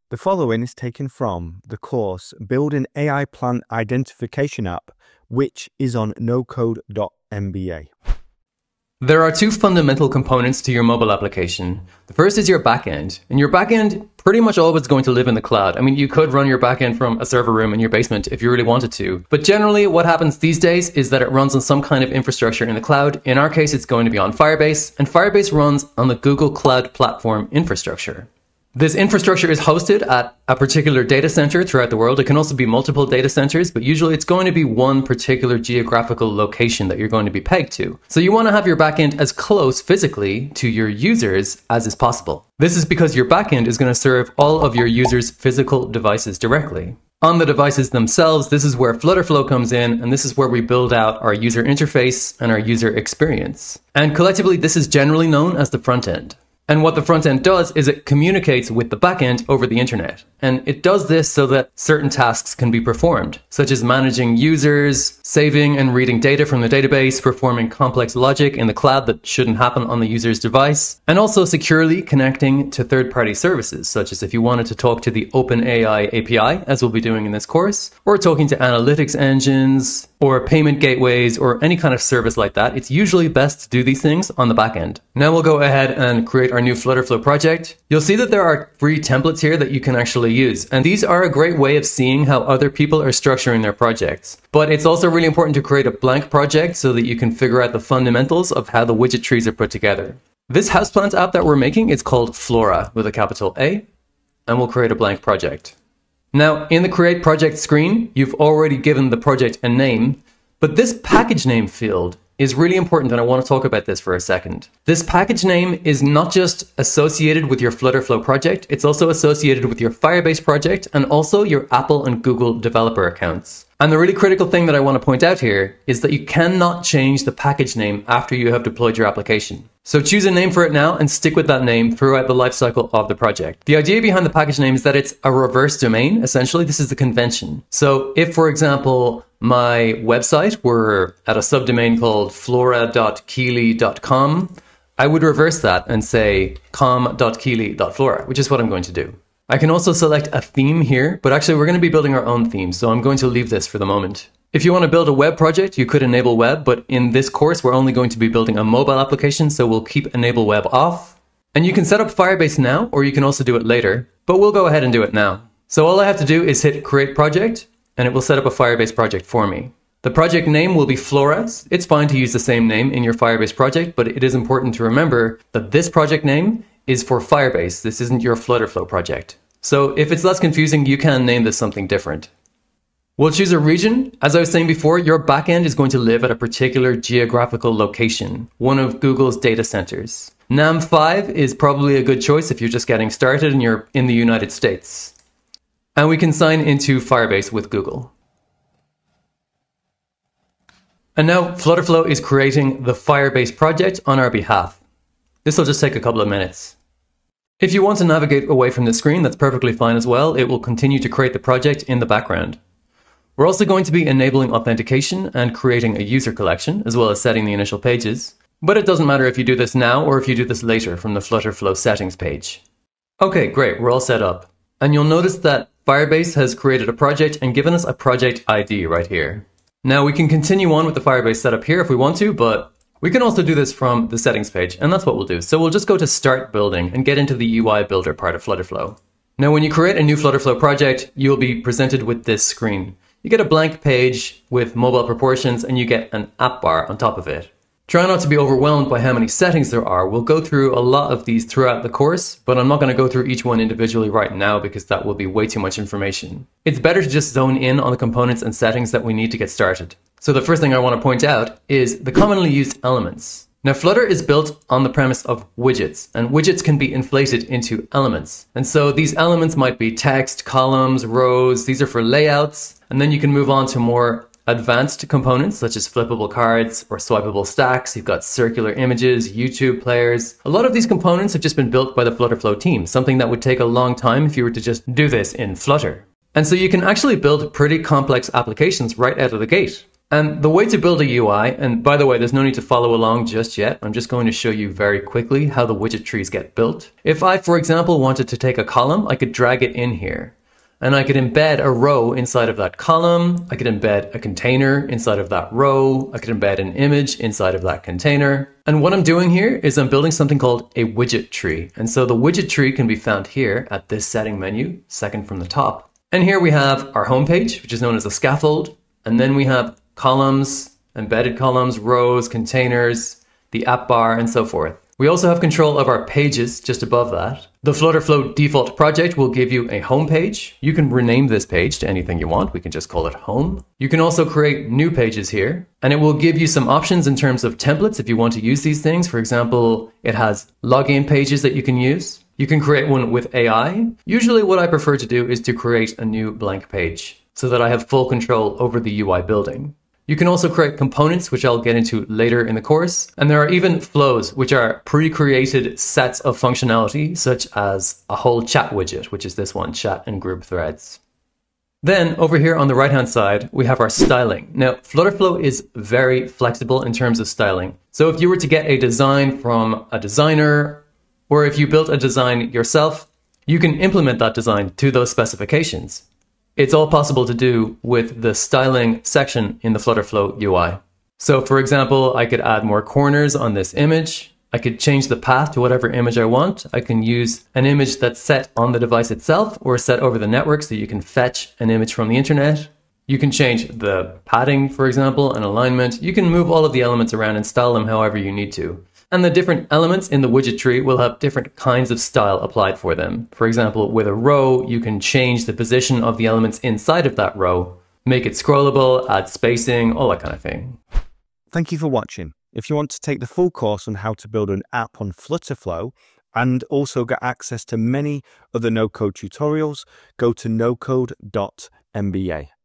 The following is taken from the course Build an AI Plant Identification App, which is on nocode.mba. There are two fundamental components to your mobile application. The first is your backend, and your backend pretty much always going to live in the cloud. I mean, you could run your backend from a server room in your basement if you really wanted to, but generally what happens these days is that it runs on some kind of infrastructure in the cloud. In our case, it's going to be on Firebase, and Firebase runs on the Google Cloud Platform infrastructure. This infrastructure is hosted at a particular data center throughout the world. It can also be multiple data centers, but usually it's going to be one particular geographical location that you're going to be pegged to. So you want to have your backend as close physically to your users as is possible. This is because your backend is going to serve all of your users' physical devices directly. On the devices themselves, this is where FlutterFlow comes in, and this is where we build out our user interface and our user experience. And collectively, this is generally known as the front end. And what the front end does is it communicates with the backend over the internet. And it does this so that certain tasks can be performed, such as managing users, saving and reading data from the database, performing complex logic in the cloud that shouldn't happen on the user's device, and also securely connecting to third-party services, such as if you wanted to talk to the OpenAI API, as we'll be doing in this course, or talking to analytics engines, or payment gateways, or any kind of service like that. It's usually best to do these things on the backend. Now we'll go ahead and create our new FlutterFlow project. You'll see that there are free templates here that you can actually use, and these are a great way of seeing how other people are structuring their projects. But it's also really important to create a blank project so that you can figure out the fundamentals of how the widget trees are put together. This houseplant app that we're making is called Flora with a capital A, and we'll create a blank project. Now, in the Create Project screen, you've already given the project a name, but this package name field is really important, and I want to talk about this for a second. This package name is not just associated with your FlutterFlow project, it's also associated with your Firebase project and also your Apple and Google developer accounts. And the really critical thing that I want to point out here is that you cannot change the package name after you have deployed your application. So choose a name for it now and stick with that name throughout the lifecycle of the project. The idea behind the package name is that it's a reverse domain. Essentially, this is the convention. So if, for example, my website were at a subdomain called flora.keely.com, I would reverse that and say com.keely.flora, which is what I'm going to do. I can also select a theme here, but actually we're going to be building our own theme, so I'm going to leave this for the moment. If you want to build a web project, you could enable web, but in this course, we're only going to be building a mobile application, so we'll keep enable web off. And you can set up Firebase now, or you can also do it later, but we'll go ahead and do it now. So all I have to do is hit Create Project, and it will set up a Firebase project for me. The project name will be Flora. It's fine to use the same name in your Firebase project, but it is important to remember that this project name is for Firebase. This isn't your FlutterFlow project. So if it's less confusing, you can name this something different. We'll choose a region. As I was saying before, your backend is going to live at a particular geographical location, one of Google's data centers. NAM5 is probably a good choice if you're just getting started and you're in the United States. And we can sign into Firebase with Google. And now FlutterFlow is creating the Firebase project on our behalf. This will just take a couple of minutes. If you want to navigate away from the screen, that's perfectly fine as well. It will continue to create the project in the background. We're also going to be enabling authentication and creating a user collection, as well as setting the initial pages. But it doesn't matter if you do this now or if you do this later from the FlutterFlow settings page. Okay, great, we're all set up. And you'll notice that Firebase has created a project and given us a project ID right here. Now we can continue on with the Firebase setup here if we want to, but we can also do this from the settings page, and that's what we'll do. So we'll just go to Start Building and get into the UI Builder part of FlutterFlow. Now when you create a new FlutterFlow project, you'll be presented with this screen. You get a blank page with mobile proportions and you get an app bar on top of it. Try not to be overwhelmed by how many settings there are. We'll go through a lot of these throughout the course, but I'm not going to go through each one individually right now because that will be way too much information. It's better to just zone in on the components and settings that we need to get started. So the first thing I want to point out is the commonly used elements. Now Flutter is built on the premise of widgets, and widgets can be inflated into elements. And so these elements might be text, columns, rows. These are for layouts. And then you can move on to more advanced components such as flippable cards or swipeable stacks. You've got circular images, YouTube players. A lot of these components have just been built by the FlutterFlow team, something that would take a long time if you were to just do this in Flutter. And so you can actually build pretty complex applications right out of the gate. And the way to build a UI, and by the way, there's no need to follow along just yet. I'm just going to show you very quickly how the widget trees get built. If I, for example, wanted to take a column, I could drag it in here. And I could embed a row inside of that column. I could embed a container inside of that row. I could embed an image inside of that container. And what I'm doing here is I'm building something called a widget tree. And so the widget tree can be found here at this setting menu, second from the top. And here we have our home page, which is known as a scaffold. And then we have columns, embedded columns, rows, containers, the app bar, and so forth. We also have control of our pages just above that. The FlutterFlow default project will give you a home page. You can rename this page to anything you want. We can just call it home. You can also create new pages here, and it will give you some options in terms of templates if you want to use these things. For example, it has login pages that you can use. You can create one with AI. Usually what I prefer to do is to create a new blank page so that I have full control over the UI building. You can also create components, which I'll get into later in the course. And there are even flows, which are pre-created sets of functionality, such as a whole chat widget, which is this one, chat and group threads. Then over here on the right-hand side, we have our styling. Now, FlutterFlow is very flexible in terms of styling. So if you were to get a design from a designer, or if you built a design yourself, you can implement that design to those specifications. It's all possible to do with the styling section in the FlutterFlow UI. So for example, I could add more corners on this image. I could change the path to whatever image I want. I can use an image that's set on the device itself or set over the network so you can fetch an image from the internet. You can change the padding, for example, and alignment. You can move all of the elements around and style them however you need to. And the different elements in the widget tree will have different kinds of style applied for them. For example, with a row, you can change the position of the elements inside of that row, make it scrollable, add spacing, all that kind of thing. Thank you for watching. If you want to take the full course on how to build an app on FlutterFlow and also get access to many other no-code tutorials, go to nocode.mba.